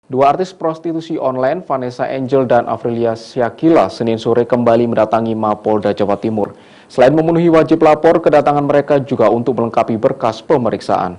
Dua artis prostitusi online, Vanessa Angel dan Aprilia Syakila, Senin sore kembali mendatangi Mapolda Jawa Timur. Selain memenuhi wajib lapor, kedatangan mereka juga untuk melengkapi berkas pemeriksaan.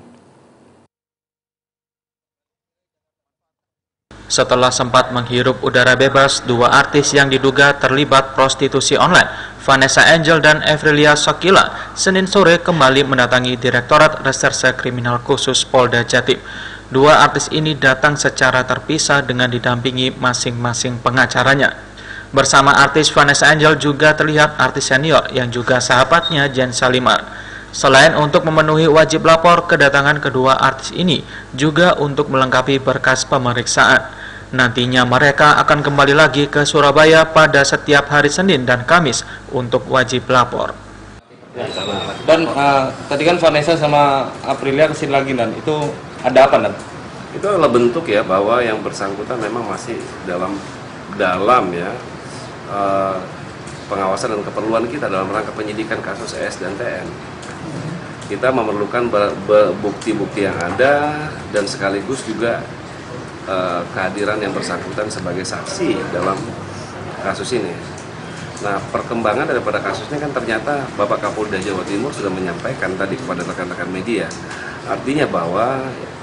Setelah sempat menghirup udara bebas, dua artis yang diduga terlibat prostitusi online, Vanessa Angel dan Aprilia Syakila, Senin sore kembali mendatangi Direktorat Reserse Kriminal Khusus Polda Jatim. Dua artis ini datang secara terpisah dengan didampingi masing-masing pengacaranya. Bersama artis Vanessa Angel juga terlihat artis senior yang juga sahabatnya Jen Salimar. Selain untuk memenuhi wajib lapor, kedatangan kedua artis ini juga untuk melengkapi berkas pemeriksaan. Nantinya mereka akan kembali lagi ke Surabaya pada setiap hari Senin dan Kamis untuk wajib lapor. Dan tadi kan Vanessa sama Aprilia kesini lagi, Dan itu ada apa, Dan? Itu adalah bentuk ya bahwa yang bersangkutan memang masih dalam ya pengawasan dan keperluan kita dalam rangka penyidikan kasus ES dan TN. Kita memerlukan bukti-bukti yang ada dan sekaligus juga kehadiran yang bersangkutan sebagai saksi dalam kasus ini. Nah, perkembangan daripada kasusnya kan ternyata Bapak Kapolda Jawa Timur sudah menyampaikan tadi kepada rekan-rekan media. Artinya bahwa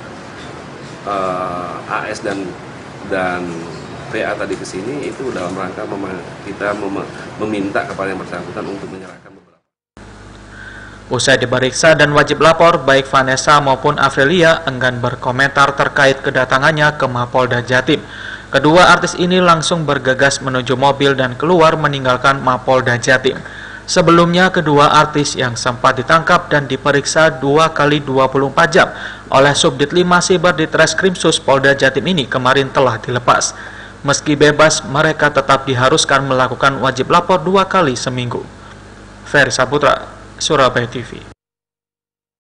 AS dan PA tadi ke sini itu dalam rangka kita meminta kepada yang bersangkutan untuk menyerahkan beberapa. Usai diperiksa dan wajib lapor, baik Vanessa maupun Aprilia enggan berkomentar terkait kedatangannya ke Mapolda Jatim. Kedua artis ini langsung bergegas menuju mobil dan keluar meninggalkan Mapolda Jatim. Sebelumnya, kedua artis yang sempat ditangkap dan diperiksa 2 kali 24 jam oleh Subdit 5 Siber di Treskrimsus Polda Jatim ini kemarin telah dilepas. Meski bebas, mereka tetap diharuskan melakukan wajib lapor 2 kali seminggu. Ferry Saputra, Surabaya TV.